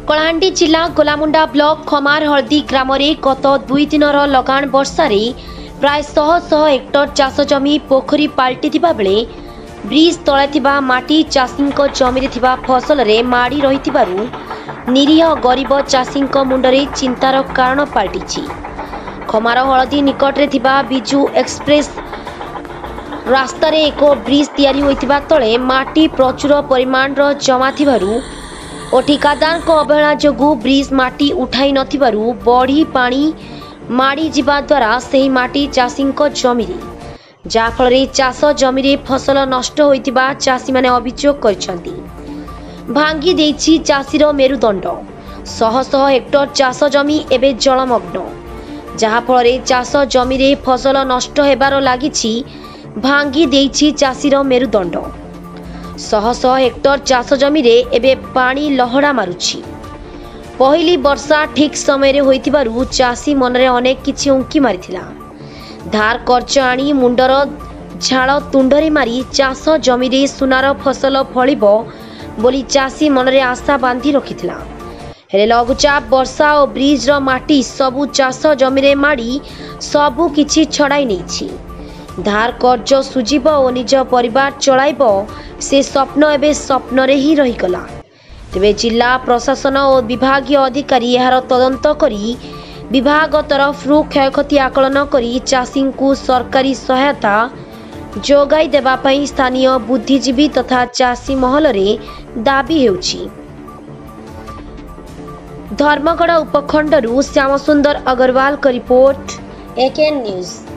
कलाहांडी जिला गोलामुंडा ब्लॉक खमार हलदी ग्राम गत 2 दिनर लगाण वर्षा प्राय 100 हेक्टर चाष जमी पोखरी पलटि बेले ब्रिज तले माटी चाषी जमी फसल में माड़ी रही निरीह गरीब चाषी मुंडरे चिंतार कारण पलटि। खमार हलदी निकटरे बिजू एक्सप्रेस रास्ता एक ब्रिज तैयारी होइतिबा तले माटी प्रचुर परिमाण जमा थिबारु और ठिकादार अवहेला जोगु ब्रिज माटी उठाई नथिबारु बढ़ी पानी माड़ी जिबा द्वारा सही माटी चाषी जमी जाफल चाष जमी फसल नष्ट होइतिबा चाषी माने अभियोग करछंती। भांगी देछि चाषीर मेरुदंड शह शह हेक्टर चाष जमी एबे जलमग्न जाफल चाष जमी फसल नष्ट हेबार लागिछि। भांगी देछि चाषीर मेरुदंड शह शह हेक्टर चाष जमी एबे पानी लहड़ा मारुछि। पहली वर्षा ठीक समय होइतिबारु चाषी मनरे अनेक किछि उंकी मारिथिला। धार कर्ज आनी मुंडर झाड़ तुंडरे मारी चाष जमी सुनार फसल फलिबो बोली चाषी मनरे आशा बांधी रखिथिला। हेले लघुचाप वर्षा और ब्रिज रो माटी सबु चाष जमी माड़ी सबु किछि छड़ाई नेछि। धार कर्ज सुझिब और निज परिवार चलाइब से स्वप्न एवं स्वप्न ही रहीगला। तेबे जिला प्रशासन और विभागीय अधिकारी यार तदंत करी विभाग तरफ क्षयक्षति आकलन करी चाषी को सरकारी सहायता जोगाई देबा पई स्थानीय बुद्धिजीवी तथा चाषी महल रे दाबी हेउछि। धर्मगढ़ उपखंडरू श्यामसुंदर अग्रवाल का रिपोर्ट एकेएन न्यूज।